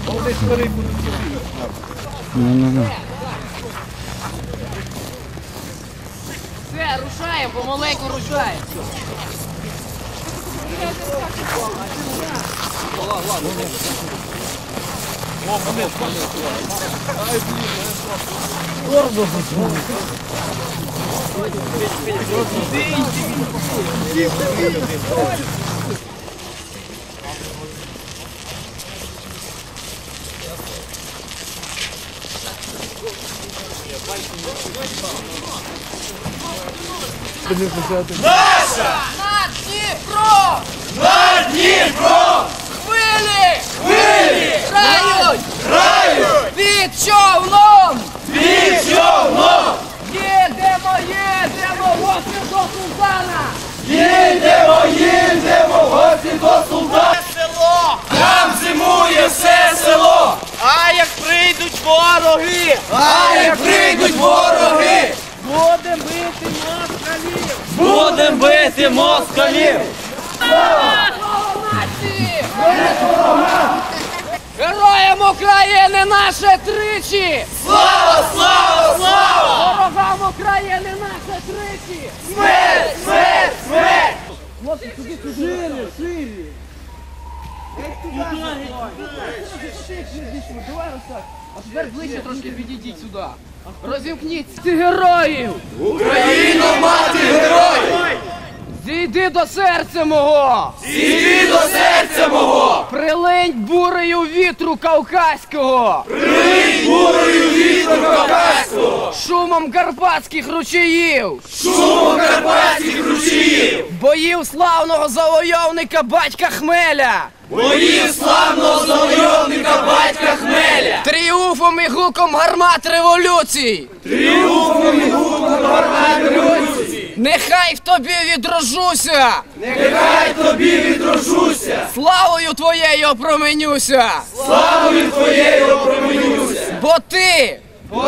Все, рушаємо, помаленьку рушаємо. Наша! На Дніпро! На Дніпро! Хвилі! Хвилі! Грають! Грають! Під човном! Під човном! Їдемо, їдемо, гості до султана! Їдемо, їдемо, в гості до султана! Село! Там зимує все село! А як прийдуть вороги! А як прийдуть вороги! Будем бити москалів! Будем бити москалів! Слава нації! Героям України наше тричі! Слава, слава, слава! Ворогам України наше тричі! Смерть, смерть, смерть! Хлопці, сюди, сюди! Шире! Давай ось так. А тепер ближче трошки підійдіть сюди. Розімкніть ці героїв! Україно, мати героїв! Зійди до серця мого! Зійди до серця мого! Прилинь бурею вітру кавказького! Прилинь бурою вітру кавказького! Шумом карпатських ручаїв! Шумом карпатських ручаїв! Боїв славного завойовника батька Хмеля! Боїв славного завойовника батька Хмеля! Тріумфом і гуком гармат революцій! Тріумфом і гуком гармат революції! Нехай в тобі відрожуся! Нехай тобі відрожуся! Славою твоєю променюся! Славою твоєю променюся! Бо ти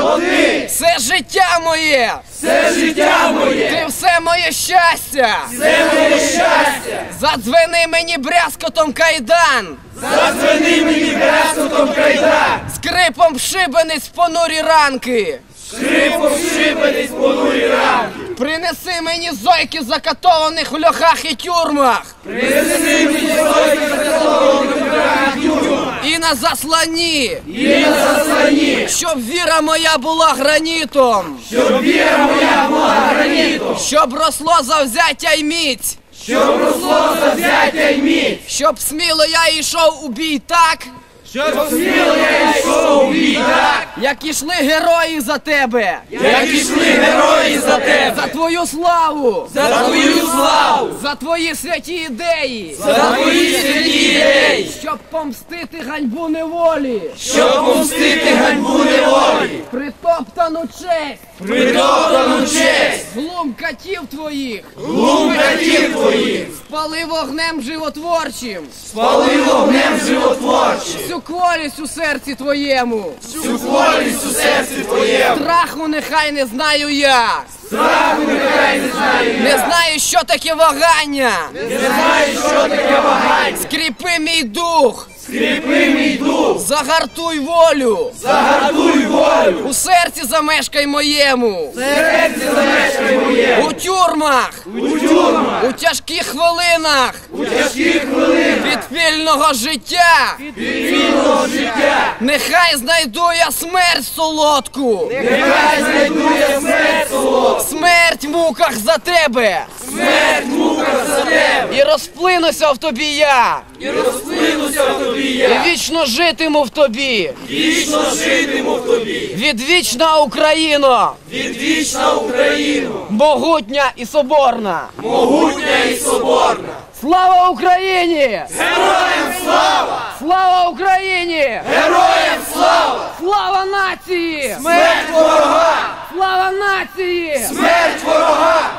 Ти все життя моє! все життя моє! Ти все моє щастя! Все моє щастя! Задзвени мені брязкотом кайдан! Задзвени мені брязкотом кайдан! Скрипом шибениць понурі ранки! Скрипом шибениць понурі ранки! Принеси мені зойки закатованих в льохах і тюрмах! Принеси мені зойки закатованих в льохах і тюрмах! І на засланні! І на засланні! Щоб віра моя була гранітом! Щоб віра моя була гранітом! Щоб росло завзяття й міць! Щоб росло завзяття й міць! Щоб сміло я йшов у бій так, Щоб сміло я йшов у бій так, як ішли герої за тебе! як ішли герої за тебе! За твою славу! За твою славу! За твої святі ідеї! За твої святі ідеї! Щоб помстити ганьбу неволі! Щоб помстити ганьбу неволі! Притоптану честь! Притоптану честь! Глум катів твоїх! Глум катів твоїх! Спали вогнем животворчим! Спали вогнем животворчим! Всю кволість у серці твоєму! Всю хворість у серці твоєму! Страху нехай не знаю я! Страху нехай не знаю я! Не знаю, що таке вагання! Не знаю, що таке вагання! Скріпи мій дух! Скріпи мій дух! Загартуй волю! Загартуй волю! У серці замешкай моєму! Серці замешкай моє! У тюрмах! У тюрмах! У тяжких хвилинах! У тяжких хвилинах! Підпільного життя! Вільного життя! Нехай знайду я смерть солодку! Нехай знайду я смерть солодку! Смерть в муках за тебе! Смерть в муках за тебе! І розплинуся в тобі я! І розплинуся в тобі І я! вічно житиму в тобі! Вічно житиму в тобі! Відвічна Україно! Відвічна Україну! Могутня і соборна! Могутня і соборна! Слава Україні! Героям слава! Слава Україні! Героям слава! Слава нації! Смерть ворога! Слава нації! Смерть ворога!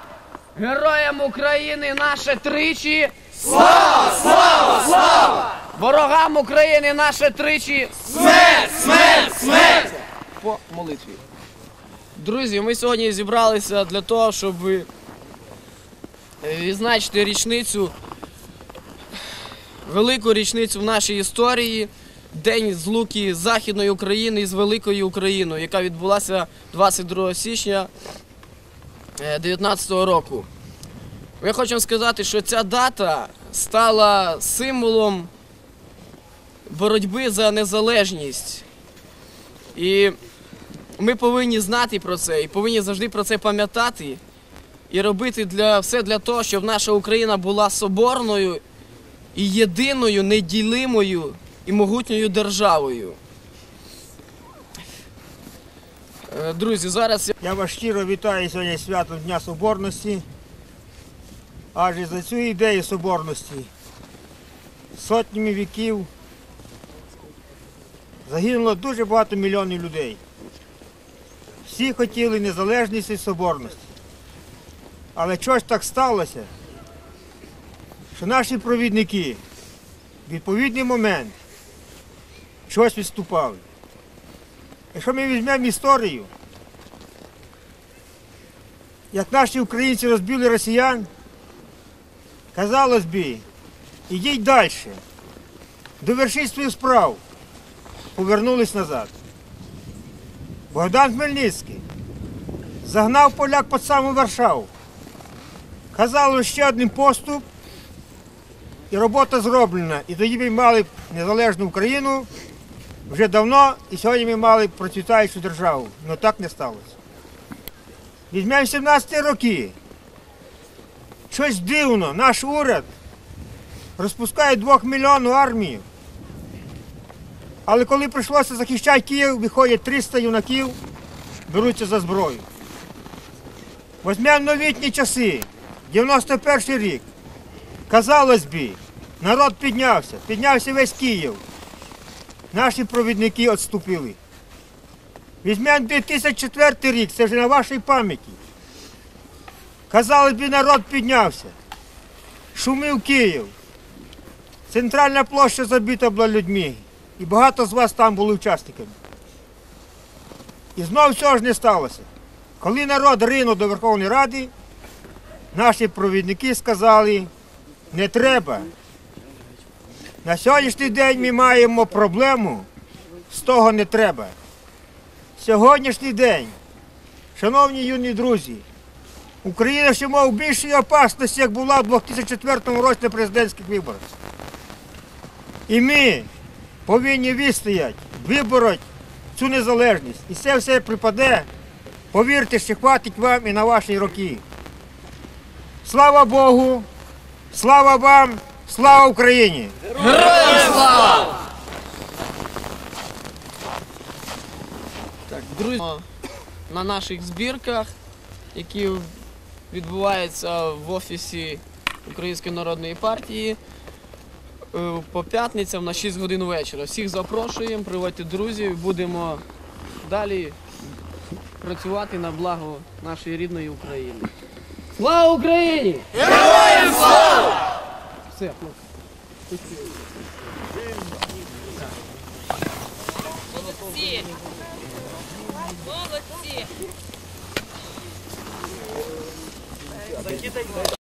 Героям України наше тричі! Слава! Слава! Слава! Ворогам України наше тричі! Смерть! Смерть! Смерть! По молитві. Друзі, ми сьогодні зібралися для того, щоб відзначити річницю, велику річницю в нашій історії. день злуки Західної України із Великою Україною, яка відбулася 22 січня 2019 року. Я хочу вам сказати, що ця дата стала символом боротьби за незалежність. І ми повинні знати про це, і повинні завжди про це пам'ятати, і робити все для того, щоб наша Україна була соборною і єдиною, неділимою і могутньою державою. Друзі, зараз Я вас щиро вітаю сьогодні святом Дня Соборності. Адже за цю ідею соборності сотнями віків загинуло дуже багато мільйонів людей. Всі хотіли незалежність і соборності. Але чого ж так сталося, що наші провідники в відповідний момент щось відступали. Якщо ми візьмемо історію, як наші українці розбили росіян, казалось би, ідіть далі, довершіть свою справу, повернулись назад. Богдан Хмельницький загнав поляк під саму Варшаву. Казали, ще один поступ, і робота зроблена. І тоді ми мали незалежну Україну вже давно, і сьогодні ми мали процвітаючу державу. Але так не сталося. Візьмемо 17-ті роки. Щось дивно, наш уряд розпускає 2-мільйонну армію. Але коли прийшлося захищати Київ, виходять 300 юнаків, беруться за зброю. Візьмемо новітні часи, 91 рік. Казалось би, народ піднявся весь Київ. Наші провідники відступили. Візьмемо 2004 рік, це вже на вашій пам'яті. Казалось би, народ піднявся. Шумів Київ. Центральна площа забита була людьми. І багато з вас там були учасниками. І знову цього ж не сталося. Коли народ ринув до Верховної Ради, наші провідники сказали, не треба. На сьогоднішній день ми маємо проблему, з того не треба. Сьогоднішній день, шановні юні друзі, Україна ще має більшої опасності, як була в 2004 році на президентських виборах. І ми повинні відстояти, вибороти цю незалежність. І це все припаде, повірте, що хватить вам і на ваші роки. Слава Богу, слава вам, слава Україні! героям слава! Так, друзі, на наших збірках, які відбуваються в офісі Української народної партії, по п'ятницям на 6 годин вечора. Всіх запрошуємо, приводьте друзів, будемо далі працювати на благо нашої рідної України. Слава Україні! Героям слава! Все, хлопці. Молодці! Молодці!